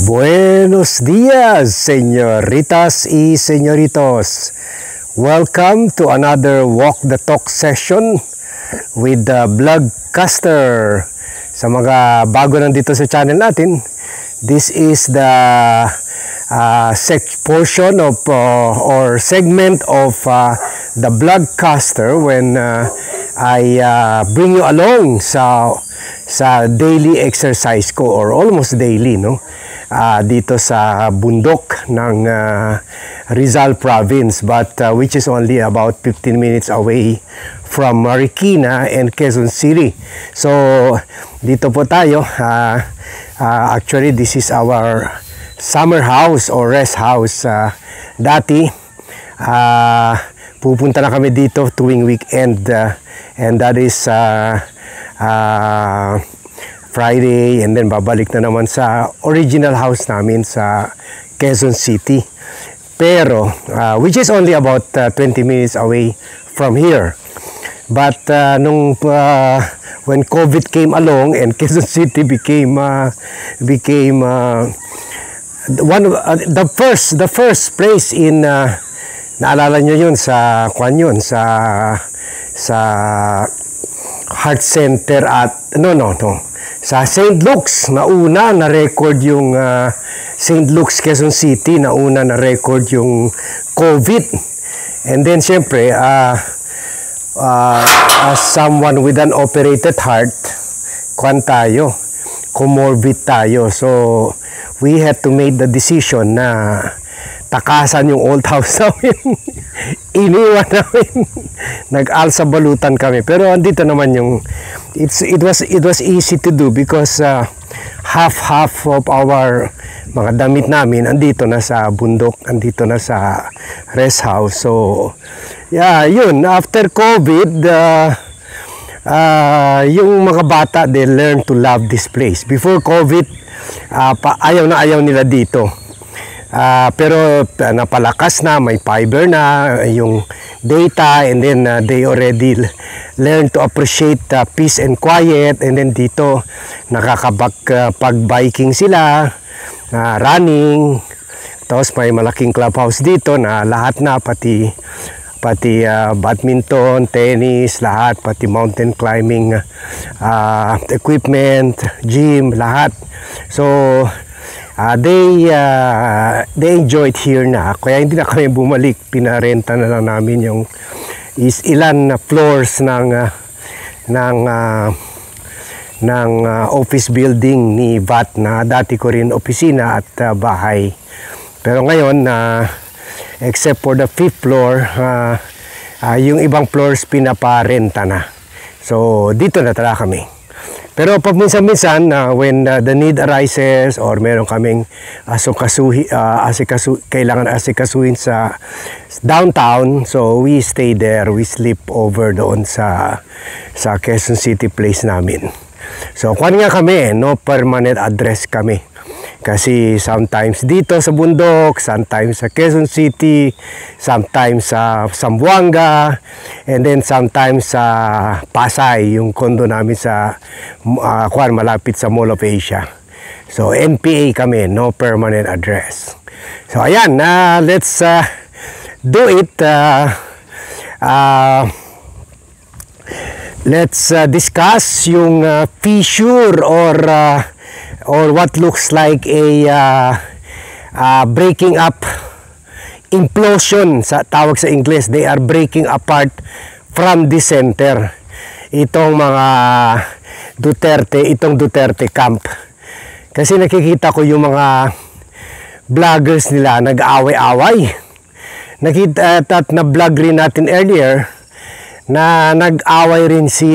Buenos dias, señoritas y señoritos. Welcome to another Walk the Talk session with the Vlogcaster. Sa mga bago nandito sa channel natin, this is the portion of or segment of the Vlogcaster when I bring you along sa daily exercise ko, or almost daily, no? Dito sa bundok ng Rizal Province, but which is only about 15 minutes away from Marikina and Quezon City. So dito po tayo. Actually, this is our summer house or rest house. Dati pupunta na kami dito tuwing weekend, and that is Friday, and then babalik na naman sa original house namin sa Quezon City. Pero which is only about 20 minutes away from here. But when COVID came along and Quezon City became one of the first place in naalala nyo yun sa sa Heart Center at sa St. Luke's, nauna na record yung St. Luke's Quezon City, nauna na record yung COVID. And then syempre as someone with an operated heart, comorbid tayo. So we had to make the decision na takasan yung old house namin. Iniwan namin. Nag-alsa balutan kami. Pero andito naman yung it was easy to do because half of our mga damit namin andito na sa bundok, andito na sa rest house. So yeah, yun, after COVID, yung mga bata, they learn to love this place. Before COVID, ayaw nila dito. Pero napalakas na, may fiber na yung data, and then they already learn to appreciate peace and quiet. And then dito pag-biking sila, running. Tapos may malaking clubhouse dito na lahat na, pati badminton, tennis, lahat, pati mountain climbing equipment, gym, lahat. So they enjoyed here na, kaya hindi na kami bumalik. Pinarenta na lang namin yung ilan na floors ng office building ni VAT na dati ko rin opisina at bahay. Pero ngayon except for the 5th floor, yung ibang floors pinaparenta na. So dito na tala kami. Pero pag minsan-minsan, when the need arises or meron kaming kailangan asikasuhin sa downtown, so we stay there, we sleep over doon sa Quezon City place namin. So kuwan nga kami, no permanent address kami. Kasi sometimes dito sa bundok, sometimes sa Quezon City, sometimes sa Zamboanga, and then sometimes sa Pasay, yung condo namin sa malapit sa Mall of Asia. So NPA kami, no permanent address. So ayan, let's do it. Let's discuss yung fissure or what looks like a breaking up, implosion sa tawag sa English. They are breaking apart from the center. Itong mga Duterte camp. Kasi nakikita ko yung mga vloggers nila nag-away-away. Nakita at na-vlog rin natin earlier na nag-away rin si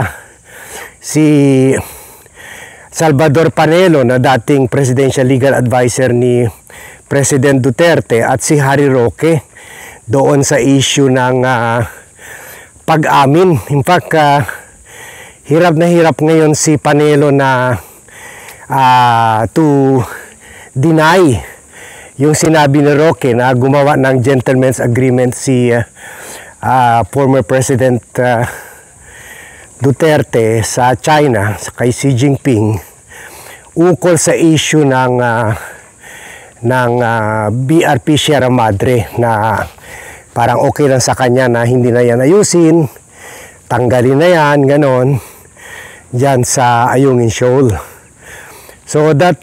Salvador Panelo, na dating presidential legal advisor ni President Duterte, at si Harry Roque doon sa issue ng pag-amin. In fact, hirap na hirap ngayon si Panelo na to deny yung sinabi ni Roque na gumawa ng gentleman's agreement si former President Duterte sa China, kay Xi Jinping, ukol sa issue ng ng BRP Sierra Madre na parang okay lang sa kanya na hindi na yan ayusin, tanggalin na yan, ganon, dyan sa Ayungin Shoal. So that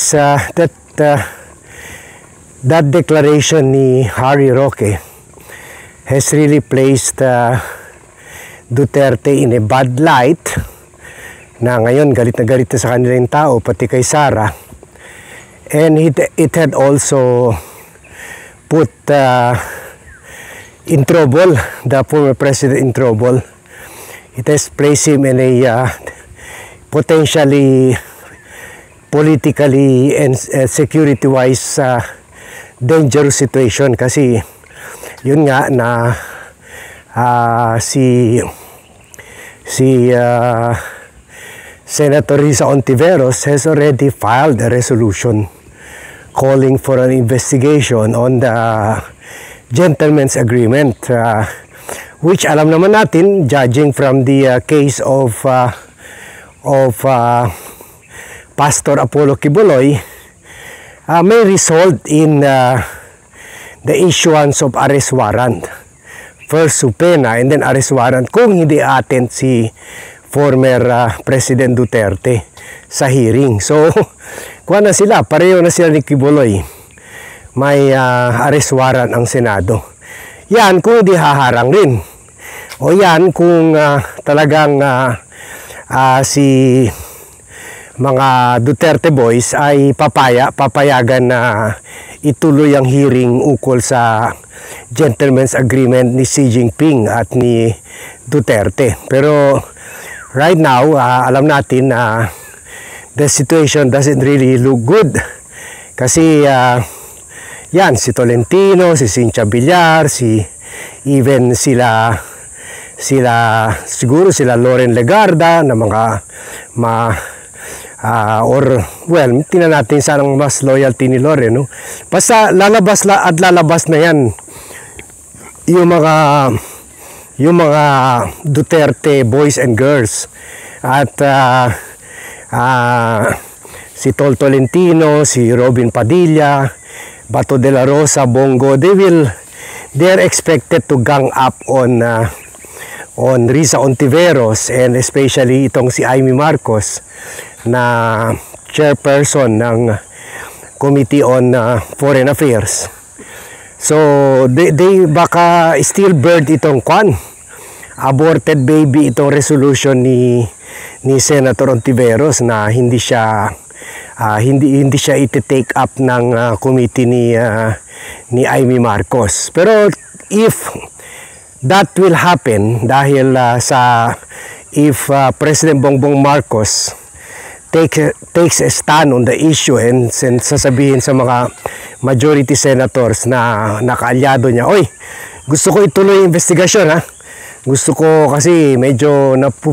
that declaration ni Harry Roque has really placed Duterte in a bad light, na ngayon galit na galit na sa kanila yung tao, pati kay Sara. And it had also put in trouble, the former president in trouble. It has placed him in a potentially politically and security-wise dangerous situation, kasi yun nga na si Senator Risa Hontiveros has already filed a resolution calling for an investigation on the gentleman's agreement, which alam naman natin, judging from the case of Pastor Apollo Kibuloy, may result in the issuance of arrest warrant. First subpoena and then arrest warrant kung hindi attend si former President Duterte sa hearing. So, kuha na sila, pareho na sila ni Kibuloy. May arrest warrant ang Senado. Yan kung hindi haharang rin. O yan kung talagang si mga Duterte boys ay papayagan na ituloy ang hearing ukol sa gentleman's agreement ni Xi Jinping at ni Duterte. Pero right now, alam natin na the situation doesn't really look good. Kasi yan, si Tolentino, si Cynthia Villar, even sila siguro sila Loren Legarda na mga tingnan natin sanang mas loyalty ni Loren, no? Basta lalabas na yan yung mga Duterte boys and girls. At si Tolentino, si Robin Padilla, Bato de la Rosa, Bongo, they're expected to gang up on Risa Hontiveros, and especially itong si Amy Marcos na chairperson ng Committee on Foreign Affairs. So they baka stillbird itong aborted baby itong resolution ni Senator Hontiveros na hindi siya iti-take up ng committee ni Amy Marcos. Pero if that will happen, dahil if President Bongbong Marcos takes a stand on the issue and sasabihin sa mga majority senators na nakaalyado niya, oy, gusto ko ituloy yung investigasyon, ha? Gusto ko kasi medyo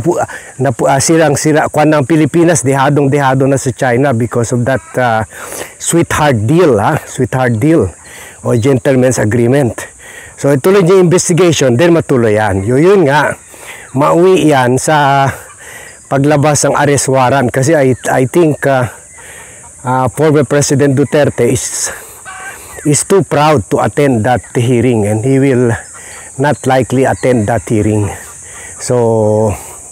sila kwan ng Pilipinas, dehadong-dehado na sa China because of that sweetheart deal o gentleman's agreement. So ituloy yung investigation, then matuloy yan. Yun nga, mauwi yan sa paglabas ng arrest warrant, kasi I think former President Duterte is too proud to attend that hearing, and he will not likely attend that hearing. So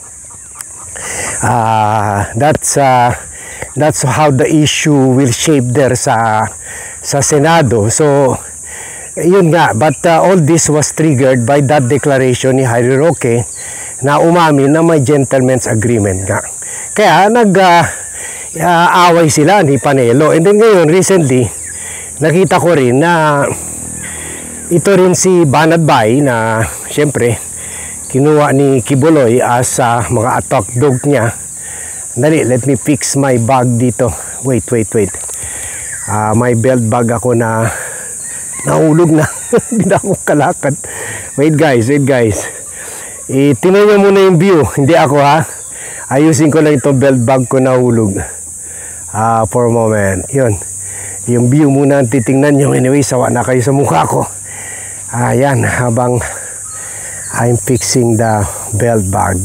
that's how the issue will shape there sa Senado. So yun nga, but all this was triggered by that declaration ni Harry Roque na umamin na may gentleman's agreement nga. Kaya away sila ni Panelo. And then ngayon, recently, nakita ko rin na ito rin si Banat Bay na siyempre kinuha ni Kibuloy as mga attack dog niya. Dali, let me fix my bag dito. Wait. May belt bag ako na nahulog na. Hindi na ako kalakad. Wait guys. Tingnan nyo muna yung view. Hindi ako, ha. Ayusin ko lang itong belt bag ko nahulog. For a moment. Yun. Yung view muna ang titingnan nyo. Anyway, sawa na kayo sa mukha ko. Ayan, habang I'm fixing the belt bag.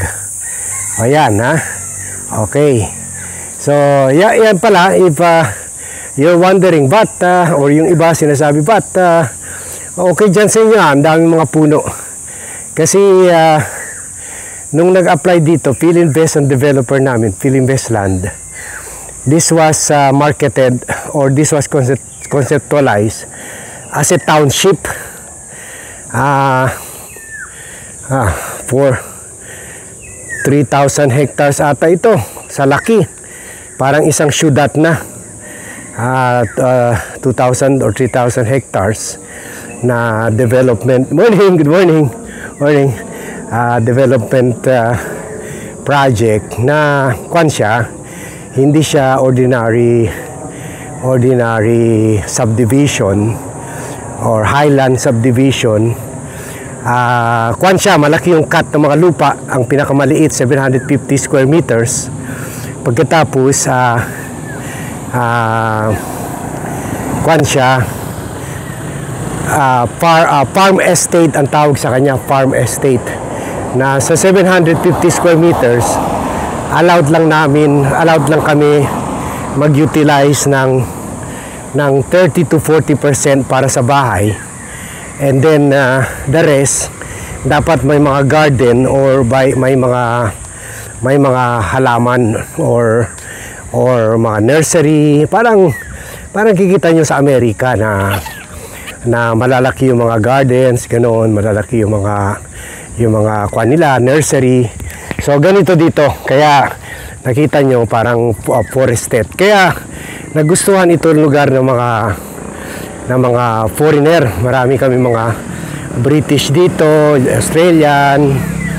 Ayan, ha. Okay. So, yan pala. If you're wondering, but, or yung iba sinasabi, but, okay dyan sa inyo, ang daming mga puno. Kasi, nung nag-apply dito, Philinvest ang developer namin, Philinvest Land, this was marketed, or this was conceptualized as a township for 3,000 hectares ata ito, sa laki. Parang isang syudad na. 2,000 or 3,000 hectares na development. Morning, good morning. Morning. Development project na kwan siya, hindi siya ordinary subdivision or highland subdivision. Kwan siya, malaki yung cut ng mga lupa. Ang pinakamaliit 750 square meters. Pagkatapos kwan siya, farm estate ang tawag sa kanya, farm estate, na sa 750 square meters allowed lang kami mag-utilize ng 30 to 40% para sa bahay, and then the rest dapat may mga garden or may mga halaman or mga nursery, parang kikita nyo sa Amerika na malalaki yung mga gardens, ganoon, malalaki yung mga kwan nila, nursery. So ganito dito, kaya nakita nyo parang forested. Kaya nagustuhan ito lugar ng mga foreigner. Marami kami mga British dito, Australian,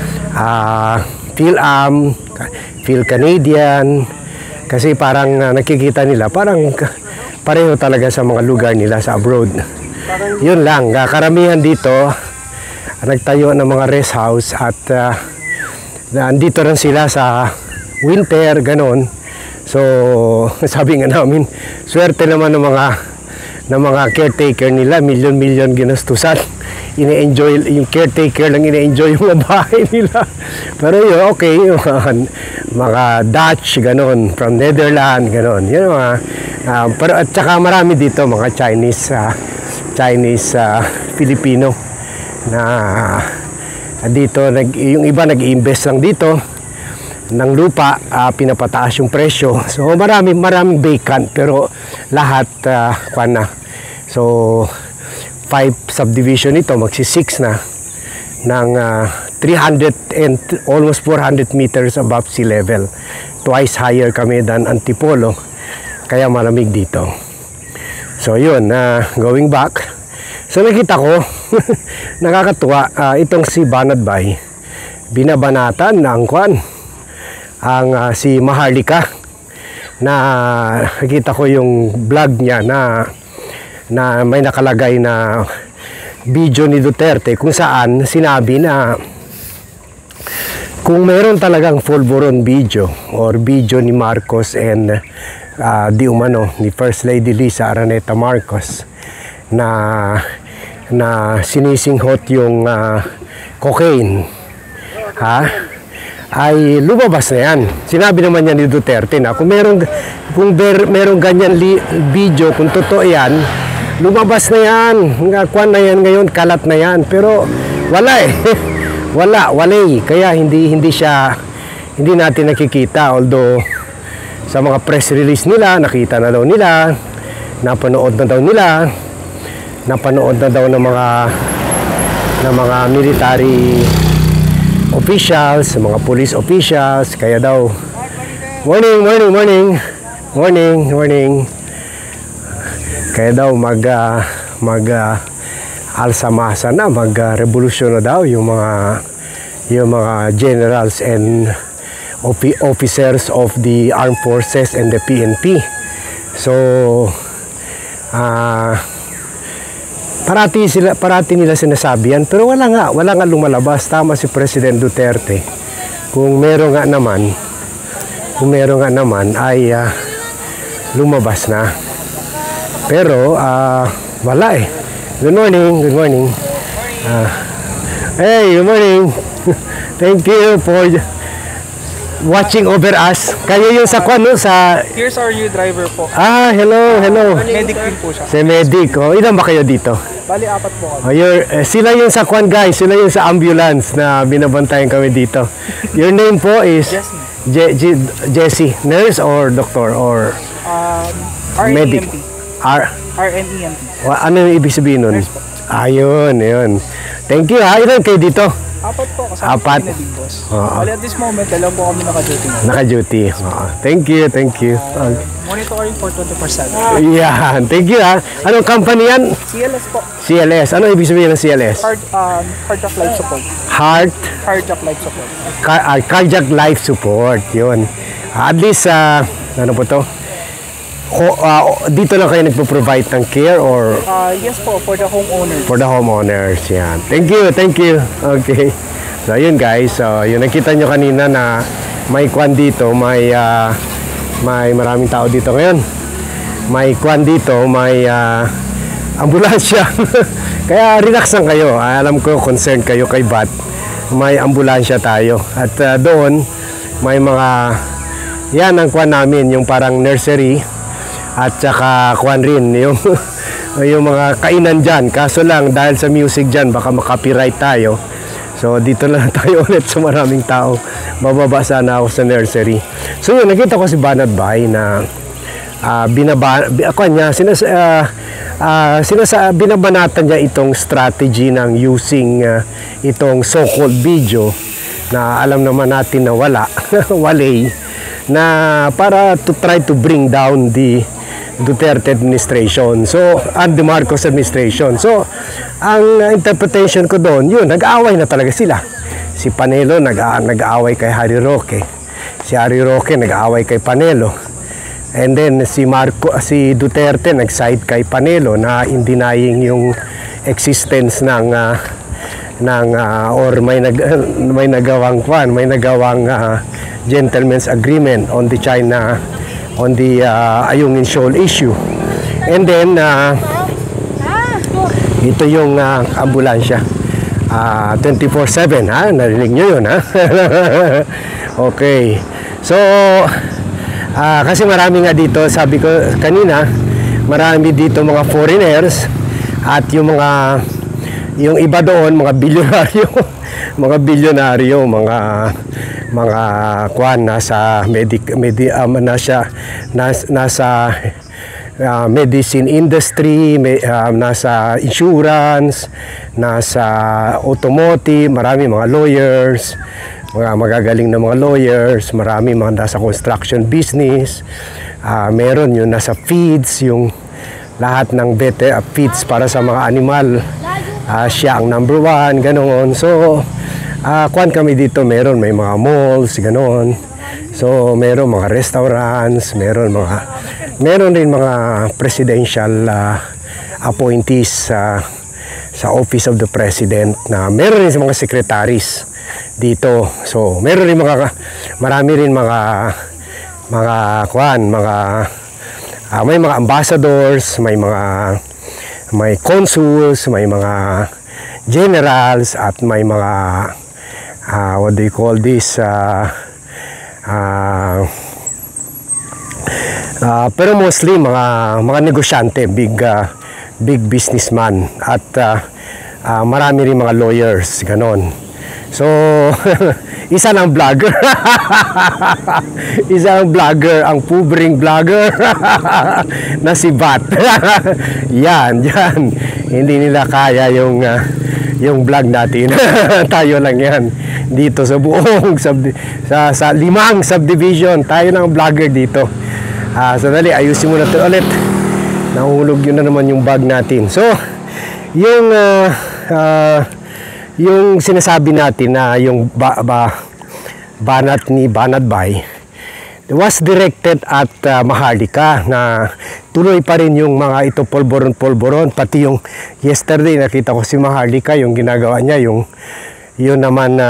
Phil Canadian, kasi parang nakikita nila parang pareho talaga sa mga lugar nila sa abroad. Yun lang, karamihan dito nagtayo ng mga rest house at nandito rin sila sa winter, ganon. So sabi nga namin, swerte naman ng mga caretaker nila, milyon ginastusan. Ine-enjoy yung caretaker lang, ine-enjoy yung mga bahay nila. Pero yun, okay, mga Dutch, ganon, from Netherlands, ganon. Yun pero at saka marami dito mga Chinese Filipino na dito yung iba nag-i-invest lang dito ng lupa, pinapataas yung presyo. So maraming vacant, pero lahat kwan na. So 5 subdivision ito, magsi-6 na ng 300 and almost 400 meters above sea level. Twice higher kami than Antipolo, kaya malamig dito. So yun, going back, so nakita ko nakakatuwa, itong si Banat Bay, binabanatan ng kwan ang si Maharlika, na nakita ko yung vlog niya na may nakalagay na video ni Duterte kung saan sinabi na kung meron talagang full-blown video or video ni Marcos and di umano ni First Lady Lisa Araneta Marcos na sinisinghot yung cocaine, ay lumabas na yan. Sinabi naman niya ni Duterte na kung merong ganyan video, kung totoo yan, lumabas na yan, kwan na yan ngayon, kalat na yan. Pero wala wala kaya hindi natin nakikita, although sa mga press release nila nakita na daw nila, napanood na daw ng mga military officials, mga police officials, kaya daw morning, kaya daw mag alsamasa na, mag-revolusyon na daw yung mga generals and officers of the armed forces and the PNP. So parati nila sinasabi yan, pero wala nga lumalabas. Tama si President Duterte, kung meron nga naman ay lumabas na, pero wala eh. Good morning. Hey, good morning. Thank you for watching over us. Kayo yung sa kwan, no? Sa... Here's our new driver po. Hello, hello. Medic din po siya. Si Medic. Ilan ba kayo dito? Bali, 4 po kami. Sila yung sa kwan, guys. Sila yung sa ambulance na binabantayan kami dito. Your name po is? Jessie. Nurse or doctor or medic? RNEMT. Ano yung ibig sabihin nun? Nurse po. Yun. Thank you ha. Ilan kayo dito? 4 po, kasama Apat. kami na din, boss. Oo. Bali, at this moment, 2 po kami naka-duty na. Naka-duty. Thank you. Monitoring for 24/7. Yan. Thank you ha. Anong company yan? CLS po. CLS. Ano ibig sabihin ng CLS? Cardiac Life Support. Cardiac Life Support. Cardiac Life Support. Yun. At least, ano po to? Dito lang kayo nagpo-provide ng care or Yes po, for the homeowners. for the homeowners? Yan. Thank you. Okay. So, yun guys. So, yun nakita nyo kanina na may kwan dito, may maraming tao dito ngayon. May kwan dito, may ambulansya. Kaya relax lang kayo. Alam ko, concerned kayo kay Bat. May ambulansya tayo. At doon, may mga, yan ang kwan namin, yung parang nursery. At saka kwan rin, yung mga kainan dyan. Kaso lang, dahil sa music dyan, baka makapiright tayo. So, dito lang tayo ulit sa maraming tao. Bababa sana ako sa nursery. So, yun, nakita ko si Banat Bay na binabanatan niya itong strategy ng using itong so-called video na alam naman natin na walay, na para to try to bring down the Duterte administration, and the Marcos administration. So, ang interpretation ko doon, yun, nag-aaway na talaga sila. Si Panelo nag-aaway kay Harry Roque. Si Harry Roque nag-aaway kay Panelo. And then si Duterte nag-side kay Panelo na in denying yung existence ng or may nagawang gentleman's agreement on the China, on the Ayungin Shoal issue. And then ito yung ambulansya, 24/7 ha, narinig nyo yun ha. Okay, so kasi marami nga dito, sabi ko kanina, marami dito mga foreigners at yung iba doon mga bilyonaryo mga kwan nasa medicine industry, nasa insurance, nasa automotive, marami mga lawyers, mga magagaling na mga lawyers, marami mga nasa construction business, meron yung nasa feeds, yung lahat ng feeds para sa mga animal, siya ang number 1, ganoon. So kwan kami dito, may mga malls, ganoon. So meron mga restaurants, meron rin mga presidential appointees sa Office of the President, na meron rin mga secretaries dito. So meron rin marami rin mga may mga ambassadors, may consuls, may mga generals, at may mga what do you call this, pero mostly mga negosyante, big businessman, at marami rin mga lawyers, ganon. So isa lang vlogger ang pubring vlogger na si Bat. yan hindi nila kaya yung vlog natin. Tayo lang yan dito sa buong sa 5 subdivision, tayo lang vlogger dito. Sandali, ayusin muna ito ulit. Nahulog yun na naman yung bag natin. So yung sinasabi natin na yung banat ni Banat Bay was directed at Maharlika, na tuloy pa rin yung mga ito polboron, pati yung yesterday nakita ko si Maharlika, yung ginagawa niya, yun naman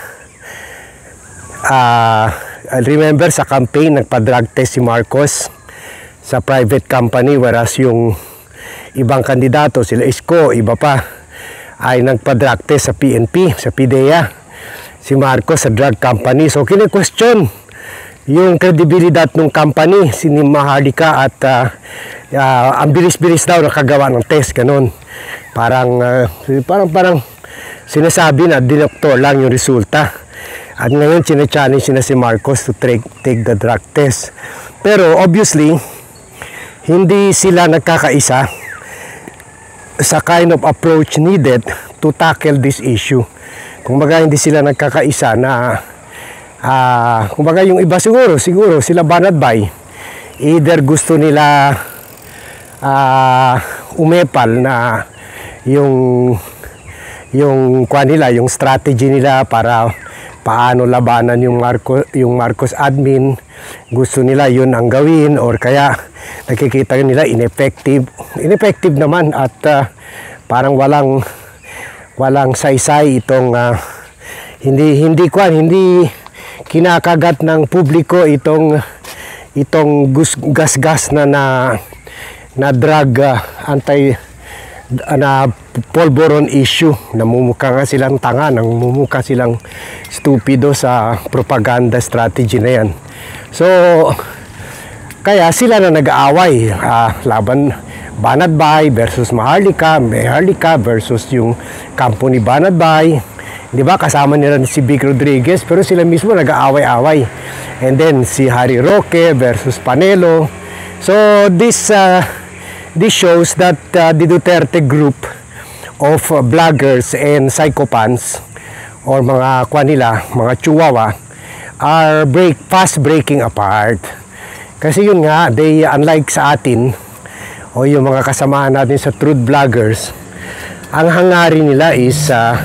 remember sa campaign nagpa-drug test si Marcos sa private company, whereas yung ibang kandidato, sila Isko, iba pa, ay nagpa-drug test sa PNP, sa PIDEA. Si Marcos sa drug company. So kine-question yung credibility ng company, si Maharlika, at ang bilis-bilis daw nakagawa ng test, ganun. Parang sinasabi na dinoktor lang yung resulta. At ngayon, challenge na si Marcos to take the drug test. Pero obviously, hindi sila nagkakaisa sa kind of approach needed to tackle this issue. Kung baga hindi sila nagkakaisa na kung baga yung iba siguro sila Banatbay, either gusto nila umepal na yung nila, yung strategy nila para paano labanan yung Marcos admin, gusto nila yun ang gawin, or kaya nakikita nila ineffective naman, at parang walang saysay itong hindi kinakagat ng publiko itong gas na drug na polvoron issue. Namumukha nga silang tanga, namumukha silang stupido sa propaganda strategy na yan. So kaya sila na nag-aaway, laban Banatbay versus Maharlika versus yung kampo ni Banatbay, di ba? Kasama nila si Vic Rodriguez, pero sila mismo nag-aaway-away. And then si Harry Roque versus Panelo. So this shows that the Duterte group of bloggers and psychopaths, or mga mga chihuahua, are fast breaking apart. Kasi yun nga, they, unlike sa atin o yung mga kasamahan natin sa truth bloggers, ang hangarin nila is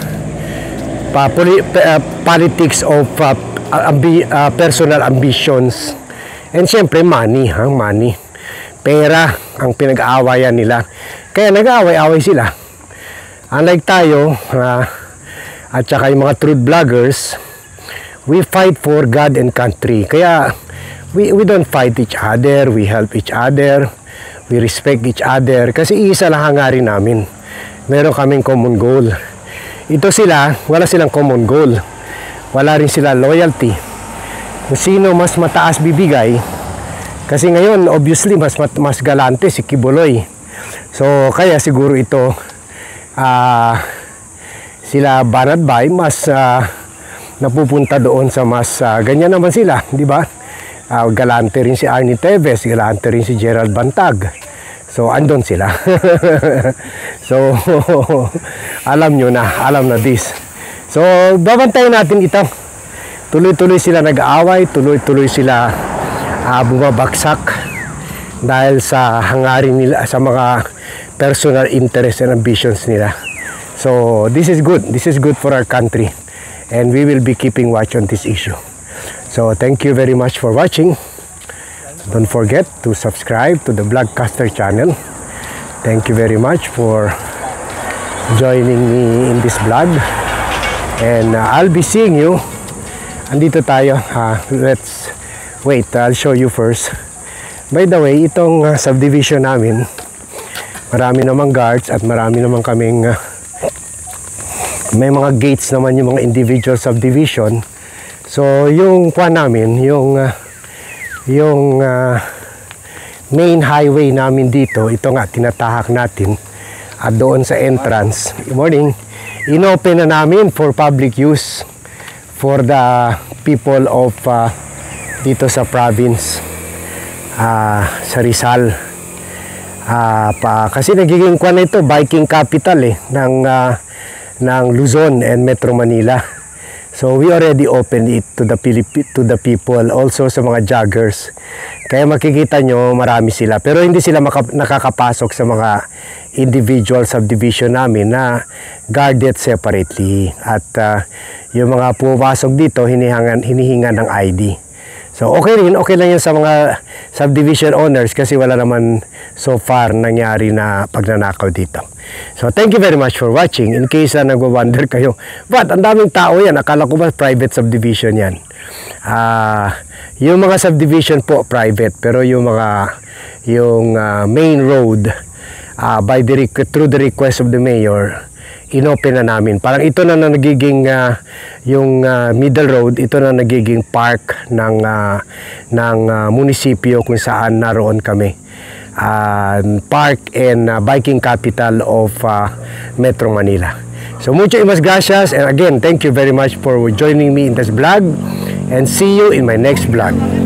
politics of personal ambitions, and syempre money. Pera ang pinag-aawayan nila. Kaya nag-aaway-away sila. Unlike tayo, at saka yung mga truth bloggers, we fight for God and country. Kaya we don't fight each other, we help each other, we respect each other. Kasi isa lang hangarin namin. Meron kaming common goal. Ito sila, wala silang common goal. Wala rin sila loyalty. Kung sino mas mataas bibigay, kasi ngayon, obviously, mas galante si Kibuloy. So, kaya siguro ito, sila Banatbay, mas napupunta doon sa mas, ganyan naman sila, di ba? Galante rin si Arnie Teves, galante rin si Gerald Bantag. So, andon sila. So, alam na this. So, babantayan natin ito. Tuloy-tuloy sila nag-aaway, tuloy-tuloy sila bumabagsak dahil sa hangarin nila, sa mga personal interest and ambitions nila. So this is good for our country, and we will be keeping watch on this issue. So thank you very much for watching. Don't forget to subscribe to the Vlogcaster channel. Thank you very much for joining me in this vlog, and I'll be seeing you. Andito tayo, let's wait, I'll show you first. By the way, itong subdivision namin, marami namang guards at marami naman kaming may mga gates naman yung mga individual subdivision. So yung namin, yung main highway namin dito, ito nga tinatahak natin, at doon sa entrance, good morning, inopen na namin for public use for the people of dito sa province, sa Rizal, kasi nagiging ito biking capital ng Luzon and Metro Manila. So we already opened it to the people, also sa mga joggers. Kaya makikita nyo marami sila, pero hindi sila nakakapasok sa mga individual subdivision namin na guarded separately, at yung mga pumapasok dito hinihingan ng ID. So okay lang yun sa mga subdivision owners, kasi wala naman so far nangyari na pagnanakaw dito. So thank you very much for watching. In case na nagwa-wonder kayo, but ang daming tao yan, akala ko ba private subdivision yan? Yung mga subdivision po private, pero yung main road, through the request of the mayor, inopen na namin. Parang ito na nagiging yung middle road, ito na nagiging park ng munisipyo kung saan naroon kami. Park and biking capital of Metro Manila. So muchas gracias, and again, thank you very much for joining me in this vlog, and see you in my next vlog.